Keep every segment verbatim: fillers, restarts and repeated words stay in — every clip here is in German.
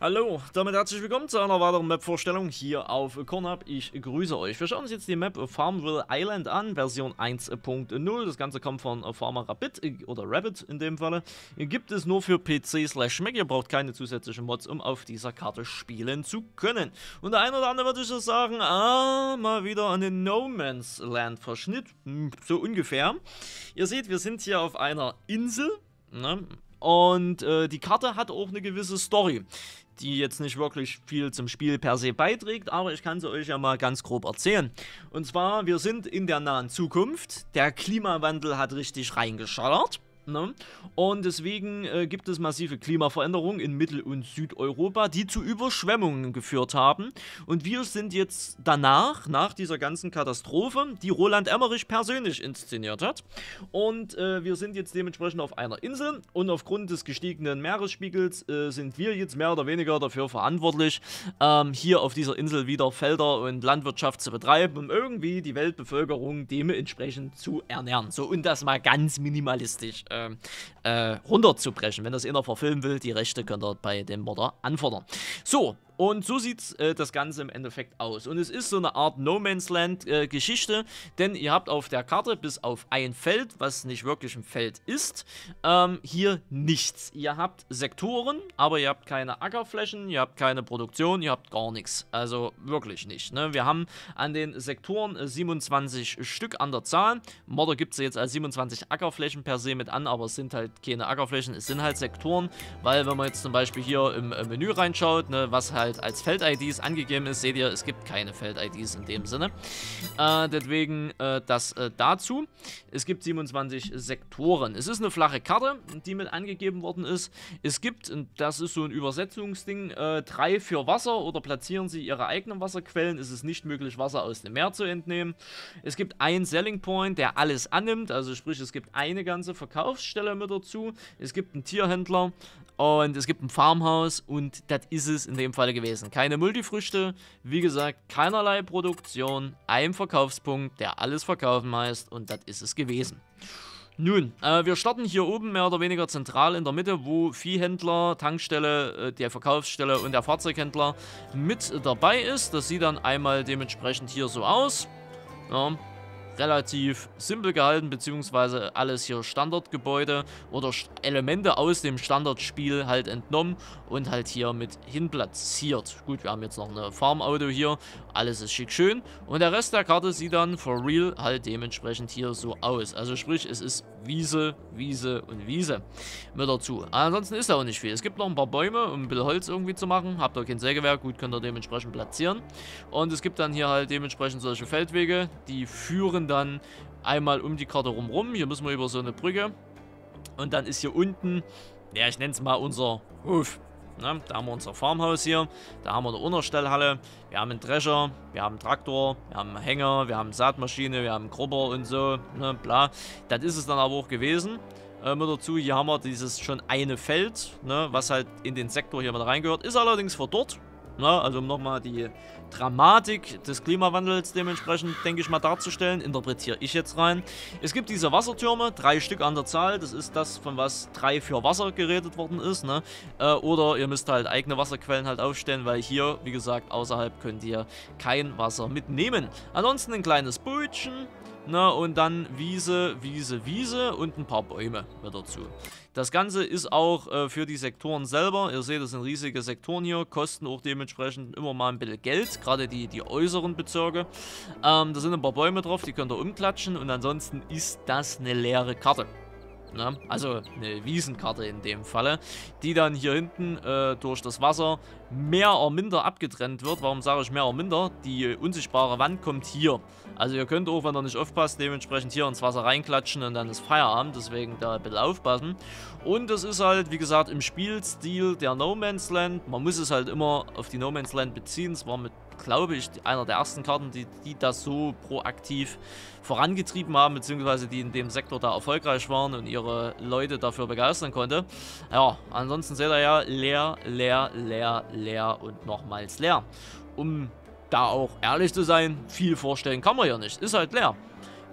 Hallo, damit herzlich willkommen zu einer weiteren Map-Vorstellung hier auf Kornhub. Ich grüße euch. Wir schauen uns jetzt die Map Farmville Island an, Version eins Punkt null. Das Ganze kommt von Farmer Rabbit, oder Rabbit in dem Falle. Gibt es nur für P C slash Mac. Ihr braucht keine zusätzlichen Mods, um auf dieser Karte spielen zu können. Und der eine oder andere würde ich so sagen, ah, mal wieder an den No Man's Land Verschnitt. So ungefähr. Ihr seht, wir sind hier auf einer Insel, ne? Und äh, die Karte hat auch eine gewisse Story, die jetzt nicht wirklich viel zum Spiel per se beiträgt, aber ich kann sie euch ja mal ganz grob erzählen. Und zwar, wir sind in der nahen Zukunft, der Klimawandel hat richtig reingeschallert, ne? Und deswegen äh, gibt es massive Klimaveränderungen in Mittel- und Südeuropa, die zu Überschwemmungen geführt haben. Und wir sind jetzt danach, nach dieser ganzen Katastrophe, die Roland Emmerich persönlich inszeniert hat. Und äh, wir sind jetzt dementsprechend auf einer Insel und aufgrund des gestiegenen Meeresspiegels äh, sind wir jetzt mehr oder weniger dafür verantwortlich, ähm, hier auf dieser Insel wieder Felder und Landwirtschaft zu betreiben, um irgendwie die Weltbevölkerung dementsprechend zu ernähren. So, und das mal ganz minimalistisch äh, äh, runterzubrechen. Wenn das einer verfilmen will, die Rechte könnt ihr bei dem Modder anfordern. So. Und so sieht äh, das Ganze im Endeffekt aus. Und es ist so eine Art No Man's Land äh, Geschichte, denn ihr habt auf der Karte bis auf ein Feld, was nicht wirklich ein Feld ist, ähm, hier nichts. Ihr habt Sektoren, aber ihr habt keine Ackerflächen, ihr habt keine Produktion, ihr habt gar nichts. Also wirklich nicht. Ne? Wir haben an den Sektoren äh, siebenundzwanzig Stück an der Zahl. Modder gibt es jetzt als siebenundzwanzig Ackerflächen per se mit an, aber es sind halt keine Ackerflächen, es sind halt Sektoren, weil wenn man jetzt zum Beispiel hier im äh, Menü reinschaut, ne, was halt als Feld-I Ds angegeben ist, seht ihr, es gibt keine Feld-I Ds in dem Sinne. Äh, deswegen äh, das äh, dazu. Es gibt siebenundzwanzig Sektoren. Es ist eine flache Karte, die mit angegeben worden ist. Es gibt, und das ist so ein Übersetzungsding, äh, drei für Wasser oder platzieren Sie Ihre eigenen Wasserquellen. Es ist nicht möglich, Wasser aus dem Meer zu entnehmen. Es gibt einen Selling Point, der alles annimmt, also sprich, es gibt eine ganze Verkaufsstelle mit dazu. Es gibt einen Tierhändler und es gibt ein Farmhaus und das ist es in dem Fall gewesen. Keine Multifrüchte, wie gesagt, keinerlei Produktion, ein Verkaufspunkt, der alles verkaufen heißt und das ist es gewesen. Nun, äh, wir starten hier oben mehr oder weniger zentral in der Mitte, wo Viehhändler, Tankstelle, äh, der Verkaufsstelle und der Fahrzeughändler mit dabei ist. Das sieht dann einmal dementsprechend hier so aus. Ja. Relativ simpel gehalten, beziehungsweise alles hier Standardgebäude oder Elemente aus dem Standardspiel halt entnommen und halt hier mit hinplatziert. Gut, wir haben jetzt noch eine Farmauto hier, alles ist schick schön und der Rest der Karte sieht dann for real halt dementsprechend hier so aus. Also sprich, es ist Wiese, Wiese und Wiese mit dazu. Ansonsten ist da auch nicht viel. Es gibt noch ein paar Bäume, um ein bisschen Holz irgendwie zu machen. Habt ihr kein Sägewerk, gut, könnt ihr dementsprechend platzieren. Und es gibt dann hier halt dementsprechend solche Feldwege, die führen dann einmal um die Karte rumrum. Hier müssen wir über so eine Brücke. Und dann ist hier unten, ja, ich nenne es mal unser Hof. Ne? Da haben wir unser Farmhaus hier, da haben wir eine Unterstellhalle, wir haben einen Drescher, wir haben einen Traktor, wir haben einen Hänger, wir haben eine Saatmaschine, wir haben einen Grubber und so, ne, bla. Das ist es dann aber auch gewesen. Äh, mit dazu, hier haben wir dieses schon eine Feld, ne, was halt in den Sektor hier mit reingehört, ist allerdings verdorrt. Ne, also um nochmal die Dramatik des Klimawandels dementsprechend, denke ich mal, darzustellen, interpretiere ich jetzt rein. Es gibt diese Wassertürme, drei Stück an der Zahl, das ist das, von was drei für Wasser geredet worden ist, ne? Äh, oder ihr müsst halt eigene Wasserquellen halt aufstellen, weil hier, wie gesagt, außerhalb könnt ihr kein Wasser mitnehmen. Ansonsten ein kleines Bootchen, ne? Und dann Wiese, Wiese, Wiese und ein paar Bäume mit dazu. Das Ganze ist auch äh, für die Sektoren selber, ihr seht, das sind riesige Sektoren hier, kosten auch dementsprechend immer mal ein bisschen Geld, gerade die, die äußeren Bezirke. Ähm, da sind ein paar Bäume drauf, die könnt ihr umklatschen und ansonsten ist das eine leere Karte. Ne? Also eine Wiesenkarte in dem Falle, die dann hier hinten äh, durch das Wasser mehr oder minder abgetrennt wird. Warum sage ich mehr oder minder? Die unsichtbare Wand kommt hier. Also ihr könnt auch, wenn ihr nicht aufpasst, dementsprechend hier ins Wasser reinklatschen und dann ist Feierabend. Deswegen da ein bisschen aufpassen. Und das ist halt, wie gesagt, im Spielstil der No Man's Land. Man muss es halt immer auf die No Man's Land beziehen. Es war mit, glaube ich, einer der ersten Karten, die, die das so proaktiv vorangetrieben haben, beziehungsweise die in dem Sektor da erfolgreich waren und ihre Leute dafür begeistern konnte. Ja, ansonsten seht ihr ja, leer, leer, leer, leer und nochmals leer. Um da auch ehrlich zu sein, viel vorstellen kann man ja nicht. Ist halt leer.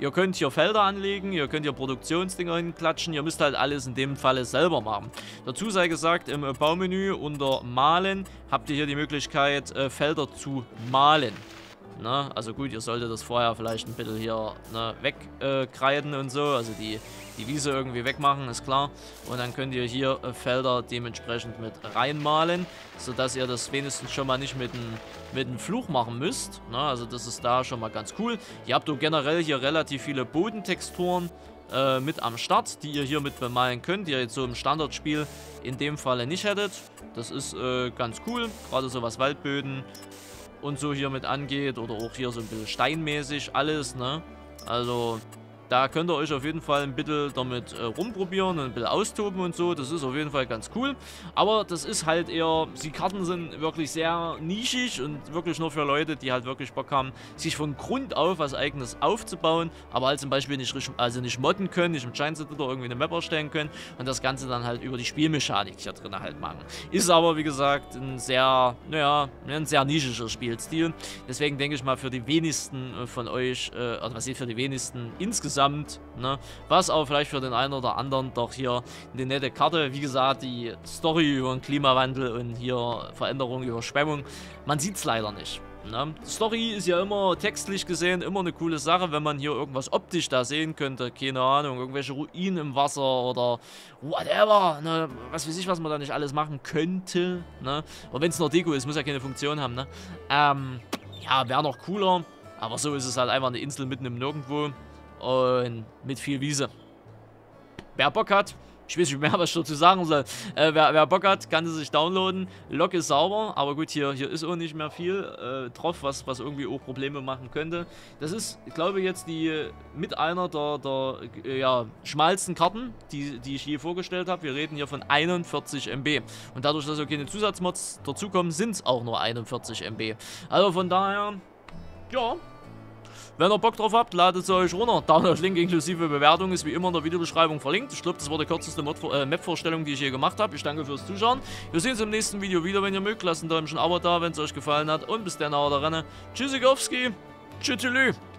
Ihr könnt hier Felder anlegen, ihr könnt hier Produktionsdinger hinklatschen, ihr müsst halt alles in dem Falle selber machen. Dazu sei gesagt, im Baumenü unter Malen habt ihr hier die Möglichkeit, äh, Felder zu malen. Ne? Also gut, ihr solltet das vorher vielleicht ein bisschen hier ne, wegkreiden äh, und so, also die, die Wiese irgendwie wegmachen, ist klar. Und dann könnt ihr hier äh, Felder dementsprechend mit reinmalen, sodass ihr das wenigstens schon mal nicht mit einem mit einem Fluch machen müsst. Ne? Also das ist da schon mal ganz cool. Ihr habt auch generell hier relativ viele Bodentexturen äh, mit am Start, die ihr hier mit bemalen könnt, die ihr jetzt so im Standardspiel in dem Falle nicht hättet. Das ist äh, ganz cool, gerade so was Waldböden und so hier mit angeht oder auch hier so ein bisschen steinmäßig alles, ne? Also da könnt ihr euch auf jeden Fall ein bisschen damit äh, rumprobieren und ein bisschen austoben und so. Das ist auf jeden Fall ganz cool. Aber das ist halt eher, die Karten sind wirklich sehr nischig und wirklich nur für Leute, die halt wirklich Bock haben, sich von Grund auf was Eigenes aufzubauen, aber halt zum Beispiel nicht, also nicht modden können, nicht im Giant oder irgendwie eine Map erstellen können und das Ganze dann halt über die Spielmechanik hier drin halt machen. Ist aber, wie gesagt, ein sehr, naja, ein sehr nischiger Spielstil. Deswegen denke ich mal, für die wenigsten von euch, äh, oder was ich für die wenigsten insgesamt, Ne? Was auch vielleicht für den einen oder anderen doch hier eine nette Karte. Wie gesagt, die Story über den Klimawandel und hier Veränderungen, Überschwemmung, man sieht es leider nicht. Ne? Story ist ja immer textlich gesehen immer eine coole Sache, wenn man hier irgendwas optisch da sehen könnte. Keine Ahnung, irgendwelche Ruinen im Wasser oder whatever. Ne? Was weiß ich, was man da nicht alles machen könnte. Ne? Und wenn es nur Deko ist, muss ja keine Funktion haben. Ne? Ähm, ja, wäre noch cooler. Aber so ist es halt einfach eine Insel mitten im Nirgendwo. Und mit viel Wiese. Wer Bock hat, ich weiß nicht mehr, was ich dazu sagen soll. Äh, wer, wer Bock hat, kann sie sich downloaden. Log ist sauber, aber gut, hier, hier ist auch nicht mehr viel äh, drauf, was, was irgendwie auch Probleme machen könnte. Das ist, ich glaube, jetzt die mit einer der, der äh, ja, schmalsten Karten, die, die ich je vorgestellt habe. Wir reden hier von einundvierzig Megabyte. Und dadurch, dass auch keine Zusatzmods dazukommen, sind es auch nur einundvierzig Megabyte. Also von daher, ja. Wenn ihr Bock drauf habt, ladet sie euch runter. Download-Link inklusive Bewertung ist wie immer in der Videobeschreibung verlinkt. Ich glaube, das war die kürzeste äh, Map-Vorstellung, die ich je gemacht habe. Ich danke fürs Zuschauen. Wir sehen uns im nächsten Video wieder, wenn ihr mögt. Lasst ein Däumchen Abo da, wenn es euch gefallen hat. Und bis dann, haut rein. Tschüssikowski. Tschüttelü.